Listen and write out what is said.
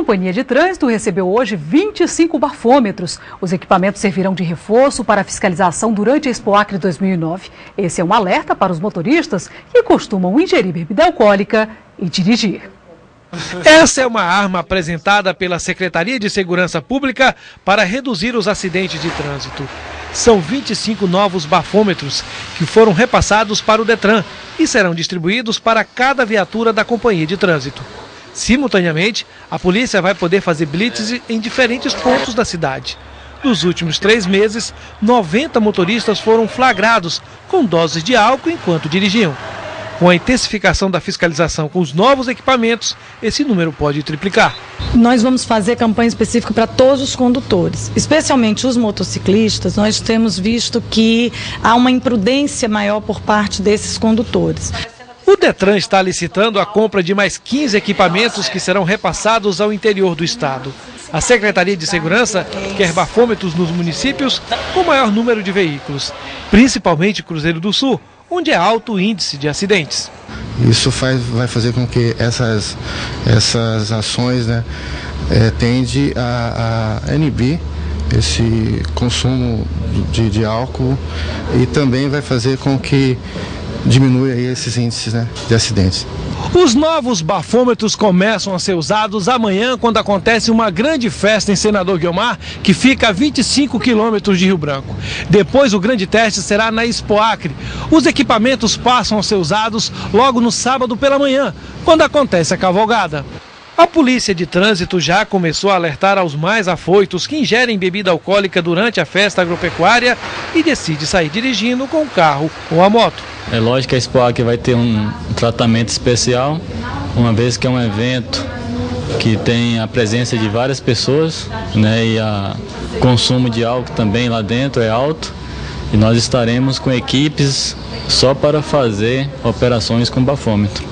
Companhia de Trânsito recebeu hoje 25 bafômetros. Os equipamentos servirão de reforço para a fiscalização durante a Expoacre 2009. Esse é um alerta para os motoristas que costumam ingerir bebida alcoólica e dirigir. Essa é uma arma apresentada pela Secretaria de Segurança Pública para reduzir os acidentes de trânsito. São 25 novos bafômetros que foram repassados para o Detran e serão distribuídos para cada viatura da Companhia de Trânsito. Simultaneamente, a polícia vai poder fazer blitz em diferentes pontos da cidade. Nos últimos 3 meses, 90 motoristas foram flagrados com doses de álcool enquanto dirigiam. Com a intensificação da fiscalização com os novos equipamentos, esse número pode triplicar. Nós vamos fazer campanha específica para todos os condutores, especialmente os motociclistas. Nós temos visto que há uma imprudência maior por parte desses condutores. O Detran está licitando a compra de mais 15 equipamentos que serão repassados ao interior do estado. A Secretaria de Segurança quer bafômetros nos municípios com maior número de veículos, principalmente Cruzeiro do Sul, onde é alto o índice de acidentes. Isso vai fazer com que essas ações, tende a inibir esse consumo de álcool e também vai fazer com que diminua aí esses índices de acidentes. Os novos bafômetros começam a ser usados amanhã, quando acontece uma grande festa em Senador Guiomar, que fica a 25 quilômetros de Rio Branco. Depois o grande teste será na Expoacre. Os equipamentos passam a ser usados logo no sábado pela manhã, quando acontece a cavalgada. A Polícia de Trânsito já começou a alertar aos mais afoitos que ingerem bebida alcoólica durante a festa agropecuária e decide sair dirigindo com o carro ou a moto. É lógico que a Expoacre vai ter um tratamento especial, uma vez que é um evento que tem a presença de várias pessoas, e o consumo de álcool também lá dentro é alto, e nós estaremos com equipes só para fazer operações com bafômetro.